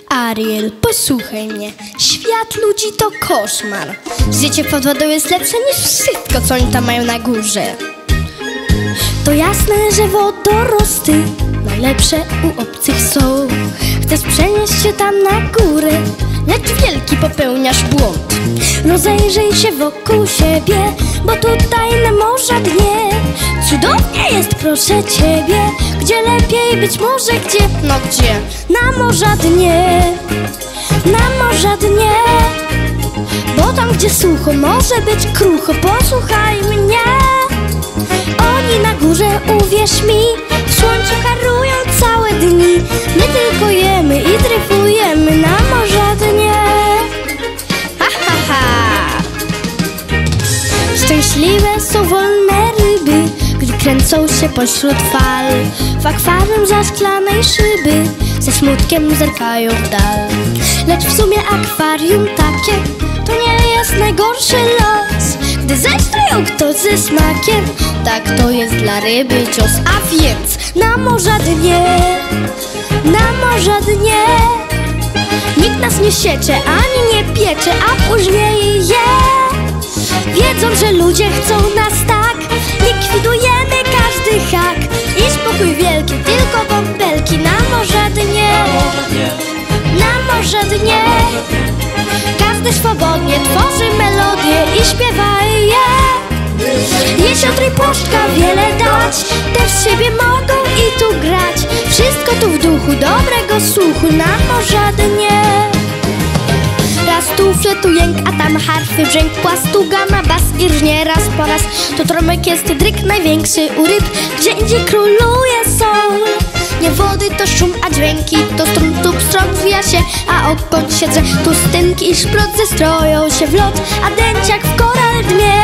Ariel, posłuchaj mnie. Świat ludzi to koszmar. Życie pod wodą jest lepsze niż wszystko, co oni tam mają na górze. To jasne, że wodorosty najlepsze u obcych są. Chcesz przenieść się tam na górę, lecz wielki popełniasz błąd. Rozejrzyj się wokół siebie, bo tutaj na morza dnie. Cudownie jest, proszę ciebie. Gdzie lepiej być może, gdzie? No gdzie? Na morza dnie. Na morza dnie. Bo tam, gdzie sucho, może być krucho. Posłuchaj mnie. Oni na górze, uwierz mi, w słońcu harują całe dni. My tylko jemy i dryfujemy na morza dnie. Ha, ha, ha. Szczęśliwe są wolne ryby, gdy kręcą się pośród fal. W akwarium za szklanej szyby ze smutkiem zerkają w dal. Lecz w sumie akwarium takie to nie jest najgorszy los. Gdy zestrzeją ktoś ze smakiem, tak to jest dla ryby cios. A więc na morza dnie, na morza dnie. Nikt nas nie siecze, ani nie piecze, a później je. Wiedząc, że ludzie chcą nas tak, likwidujemy każdy hak. I spokój wielki, tylko bąbelki na morza dnie. Na morza dnie. Każdy swobodnie tworzy melodię i śpiewa je. Jesiotr i płoszczka wiele dać, też siebie mogą i tu grać. Wszystko tu w duchu dobrego słuchu na morza dnie. Raz tu fletu jęk, a tam harfy brzęk, płastuga na bas i rżnie raz po raz. To trąbek jest dryk największy u ryb, gdzie indziej króluje soul. Nie wody to szum, a dźwięki to strum, tu pstrom zwija się, a odkąd siedzę tu stynki i szprot zestroją się w lot, a dęciak w koral dmie.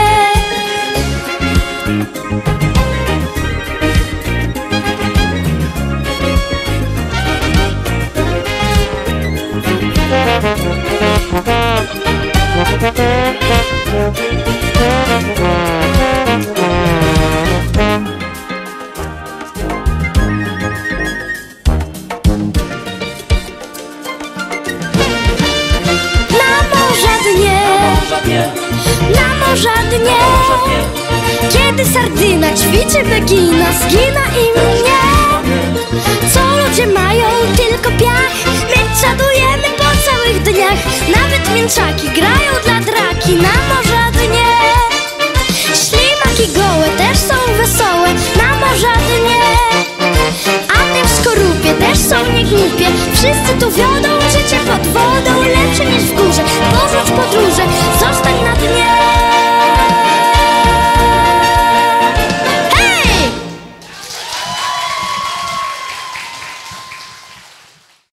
Na morza dnie. Kiedy sardyna ćwiczy begina, zgina i mnie. Co ludzie mają, tylko piach. My czadujemy po całych dniach. Nawet mięczaki grają dla draki na morza dnie. Ślimaki gołe też są wesołe na morza dnie. A te w skorupie też są niegłupie. Wszyscy tu wiodą życie pod wodą.